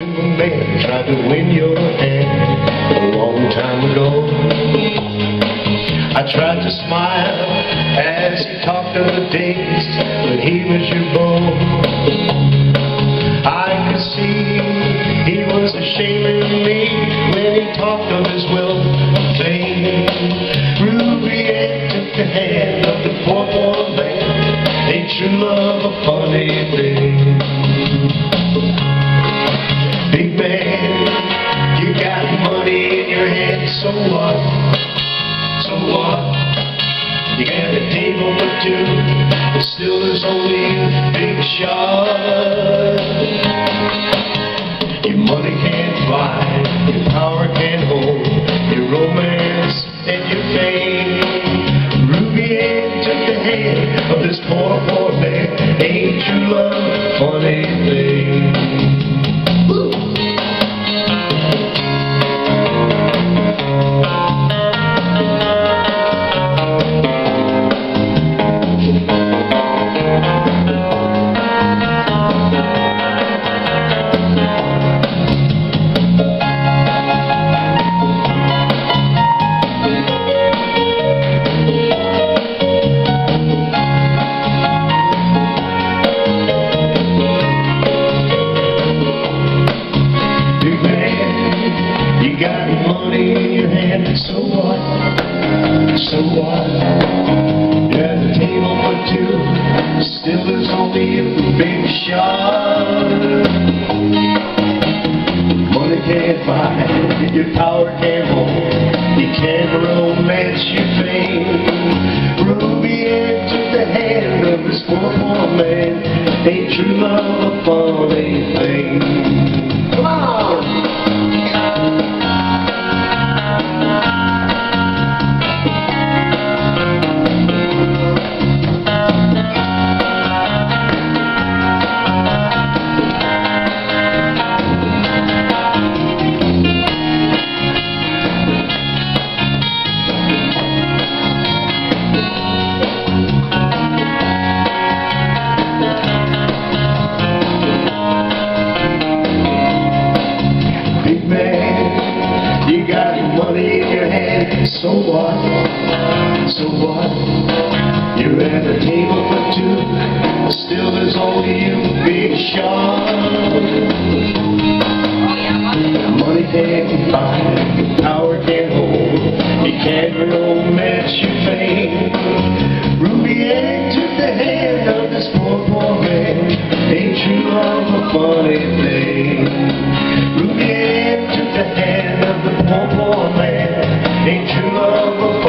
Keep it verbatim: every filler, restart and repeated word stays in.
a man tried to win your hand a long time ago. I tried to smile as he talked of the days when he was your beau. I could see he was ashamed of me when he talked of his wealth and fame. Ruby Ann took the hand of the poor, poor man. Ain't true love a funny thing? Big man, you got money in your head, so what? So what? You got a table for two, but still there's only a big shot. Your money can't buy, your power can't hold, your romance and your fame. Ruby Ann took the hand of this poor, poor man. Ain't true love a funny thing? You got money in your hand, so what? So what? You have a table for two, still there's only a big shot. Money can't buy, your power can't hold, you can't romance your fame. Ruby Ann took the hand of this poor, poor man. Ain't true love a funny thing? Come on! You got money in your hand, so what? So what? You're at a table for two, still there's only a big shot. Money can't buy, power can't hold, you can't romance your fame. Ruby Ann took the hand of this poor, poor man. Ain't true love a funny thing? Ruby Ann took the hand of the poor, poor man. Ain't true love a